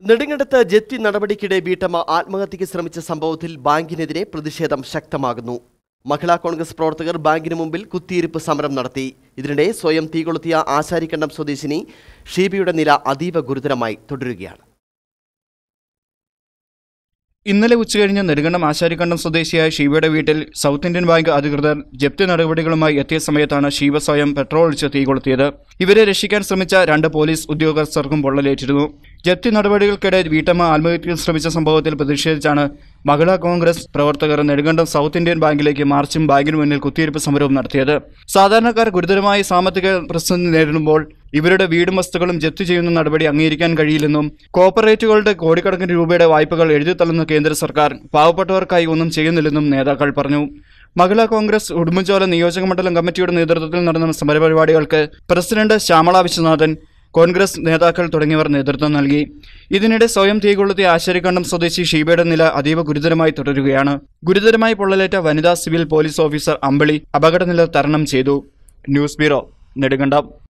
നെടുങ്കണ്ടത്ത് ജപ്തി നടപടിക്കിടെ വീട്ടമ്മ ആത്മഹത്യയ്ക്ക് ശ്രമിച്ച സംഭവത്തിൽ ബാങ്കിനെതിരെ പ്രതിഷേധം ശക്തമാകുന്നു. മഹിളാ കോൺഗ്രസ് പ്രവർത്തകർ ബാങ്കിന് മുമ്പിൽ കുത്തിയിരിപ്പ് സമരം നടത്തി. ഇതിനിടെ സ്വയം തീകൊളുത്തിയ ആശാരിക്കണ്ടം സ്വദേശിനി ഷീബയുടെ നില അതീവ ഗുരുതരമായി തുടരുകയാണ്. ഇന്നലെ ഉച്ചകഴിഞ്ഞ് നെടുങ്കണ്ടം ആശാരിക്കണ്ടം സ്വദേശിയായ ഷീബയുടെ വീട്ടിൽ സൗത്ത് ഇന്ത്യൻ ബാങ്ക് അധികൃതർ ജപ്തി നടപടികളുമായി എത്തിയ സമയത്താണ് ഷീബ സ്വയം പെട്രോൾ ഒഴിച്ച് തീകൊളുത്തിയത്. ഇവരെ രക്ഷിക്കാൻ ശ്രമിച്ച 2 പോലീസ് ഉദ്യോഗസ്ഥർക്കും പൊള്ളലേറ്റിരുന്നു. ജപ്തി നടപടികൾക്കിടെ വീട്ടമ്മ ആത്മഹത്യയ്ക്ക് ശ്രമിച്ച സംഭവത്തിൽ പ്രതിഷേധിച്ചാണ് മഹിളാ കോൺഗ്രസ് പ്രവർത്തകർ നെടുങ്കണ്ടം സൗത്ത് ഇന്ത്യൻ ബാങ്കിലേക്ക് മാർച്ചും ബാങ്കിന് മുന്നിൽ കുത്തിയിരിപ്പ് സമരവും നടത്തിയത്. സാധാരണക്കാർ ഗുരുതരമായ സാമ്പത്തിക പ്രതിസന്ധി നേരിടുമ്പോൾ ഇവരുടെ വീടും വസ്തുക്കളും ജപ്തി ചെയ്യുന്ന നടപടി അംഗീകരിക്കാൻ കഴിയില്ലെന്നും കോർപ്പറേറ്റുകളുടെ കോടിക്കണക്കിന് രൂപയുടെ വായ്പകൾ എഴുതിത്തള്ളുന്ന കേന്ദ്ര സർക്കാർ പാവപ്പെട്ടവർക്കായി ഒന്നും ചെയ്യുന്നില്ലെന്നും നേതാക്കൾ പറഞ്ഞു. മഹിളാ കോൺഗ്രസ് ഉടുമ്പൻചോല നിയോജക മണ്ഡലം കമ്മിറ്റിയുടെ നേതൃത്വത്തിൽ നടന്ന സമരപരിപാടികൾക്ക് പ്രസിഡന്റ് ശ്യാമള വിശ്വനാഥൻ, കോൺഗ്രസ് നേതാക്കൾ തുടങ്ങിയവർ നേതൃത്വം നൽകി. ഇതിനിടെ സ്വയം തീകൊളുത്തിയ ആശാരിക്കണ്ടം സ്വദേശി ഷീബയുടെ നില അതീവ ഗുരുതരമായി തുടരുകയാണ്. ഗുരുതരമായി പൊള്ളലേറ്റ വനിതാ സിവിൽ പോലീസ് ഓഫീസർ അമ്പിളി അപകടനില തരണം ചെയ്തു. News bureau, Nedumkandam.